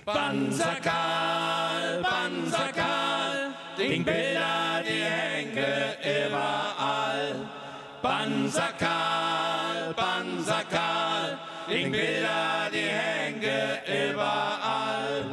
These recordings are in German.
Banzer Karl, die Bilder, die hängen überall. Banzer Karl, die Bilder, die hängen überall.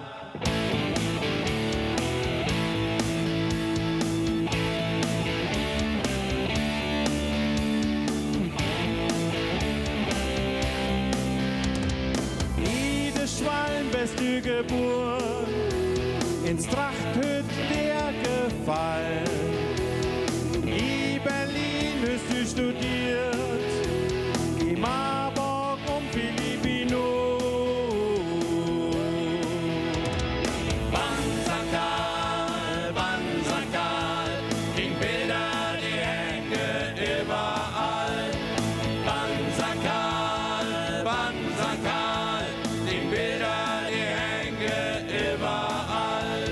Beste Geburt, ins Trachthüt der gefallen. In Berlin hast du studiert, in Marburg Filipino. Banzer Karl, die Bilder, die hängen überall. Banzer Karl, die Bilder, überall.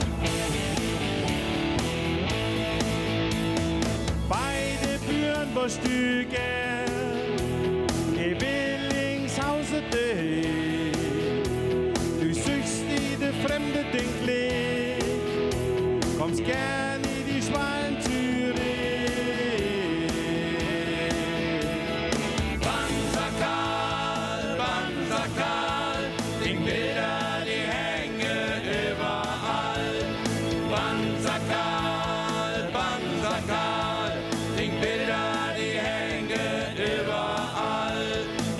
Beide Büren bestüge, die Willingshause de. Du suchst die fremde Dinklig, kommst gern in die Schwalentüre. Banzer Karl, die Bilder, Banzer Karl, die Bilder, die hängen überall.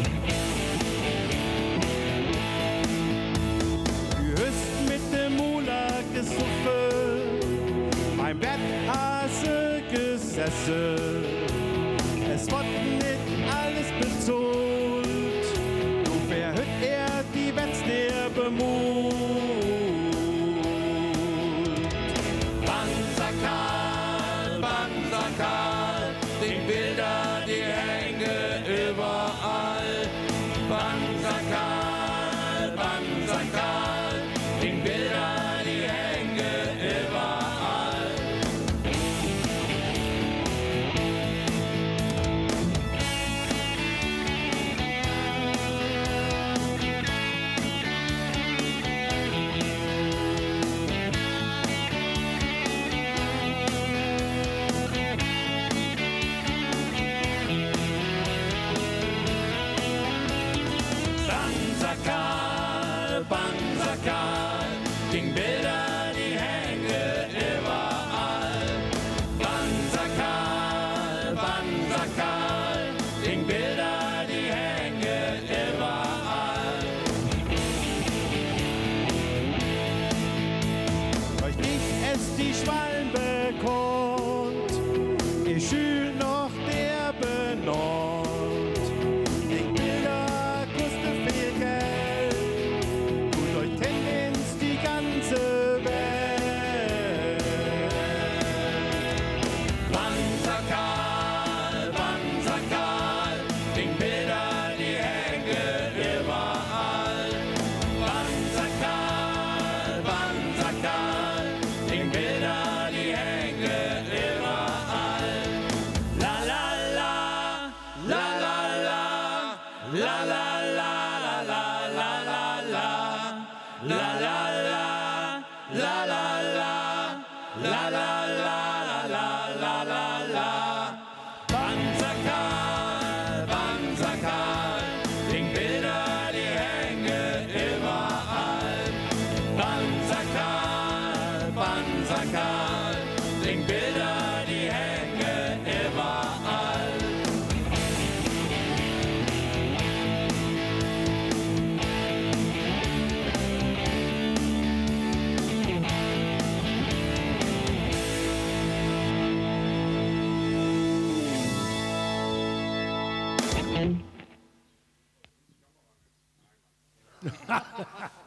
Du hast mit dem Mula gesuffen, beim Betthase gesessen. Es wird nicht alles bezahlt, du verhüt die wenn's der bemut. Die Bilder, die hängen überall. Banzer Karl, die Bilder, die hängen überall. Banzer Karl, die Bilder, die hängen überall. Banzer Karl, die Bilder, die hängen überall. Durch dich es die Schwallen bekommt, ich schül noch der benannt. Die Bilder kosten viel Geld, die ganze Welt. Banzer Karl, die Bilder, die hängen überall. Banzer Karl, die Bilder, die hängen überall. La la la, la la la, la la la, la la la la. La la la, la la la, la la la, la la la la. Banzer Karl, die Bilder, die hängen überall. Banzer Karl, die Bilder, die hängen überall. Ha ha ha!